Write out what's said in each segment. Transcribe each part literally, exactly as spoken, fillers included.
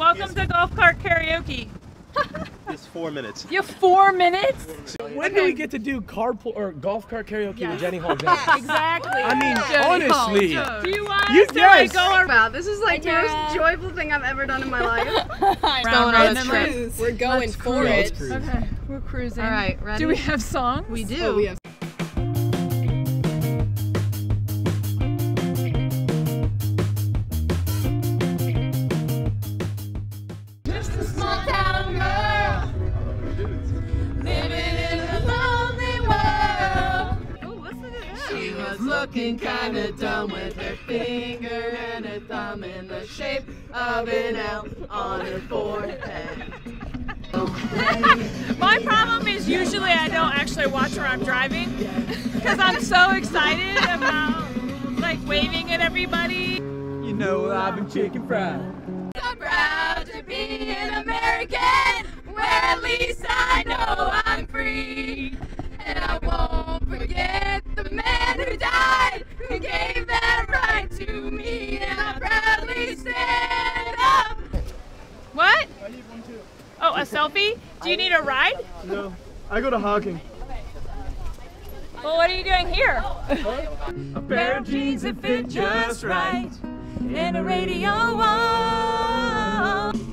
welcome to Golf Cart Karaoke. It's four minutes. You have four minutes? When do we get to do carpool or golf cart karaoke yes. with Jenny Hall Jones? Exactly. I mean, Jenny honestly. Do you want You, us to yes. like, go around? Wow, this is like the most joyful thing I've ever done in my life. Going on a trip. We're going Let's for cruise. it. Okay, we're cruising. All right, ready? Do we have songs? We do. Oh, we have Just a small town girl, living in a lonely world. Oh, listen to that. She was looking kinda dumb with her finger and her thumb in the shape of an L on her forehead. My problem is usually I don't actually watch where I'm driving because I'm so excited about like waving at everybody. You know I've been chicken fried. I'm proud to be an American, where at least I know I'm free. And I won't forget the man who died, who gave that right to me. And I proudly stand up. What? I need one too. Oh, a selfie? Do you need a ride? No, I go to hogging. Well, what are you doing here? A pair of jeans that fit just right. And a radio wall.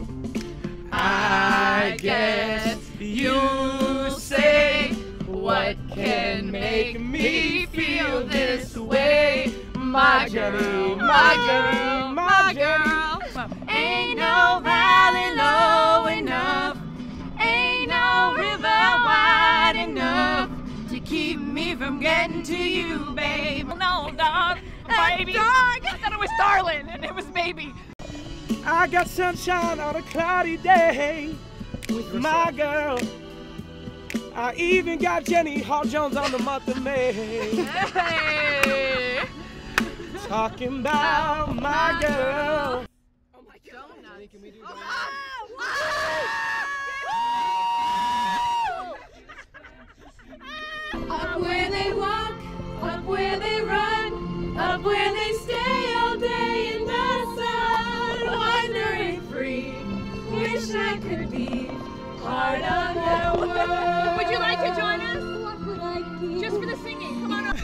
I guess you say what can make me feel this way, my girl, my girl, my girl. Ain't no valley low enough, ain't no river wide enough to keep me from getting to you, babe. No, dog, baby. Dog. I thought it was darling, and it was baby. I got sunshine on a cloudy day with my girl. I even got Jenny Hall Jones on the month of May. Hey. Talking about my girl. Oh my God. Can we do that? Up where they walk, up where they run, up where they stay all day in the sun, wandering free. Wish I could be part of their world. Would you like to join us? What would I be? Just for the singing. Come on up.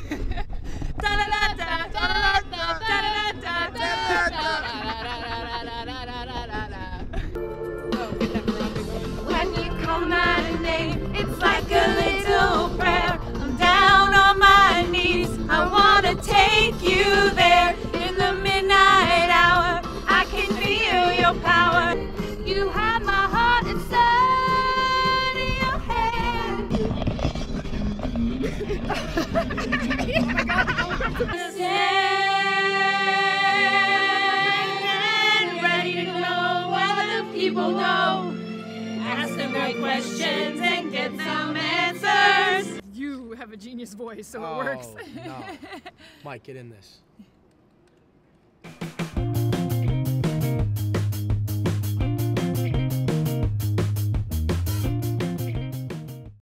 When you call my name, it's like a little prayer. I'm down on my knees. I wanna take you there in the midnight hour. I can feel your power. You have my heart inside of your hand. Stand ready to know what the people know. Ask them great questions and get some answers. You have a genius voice, so it works. No. Mike, get in this.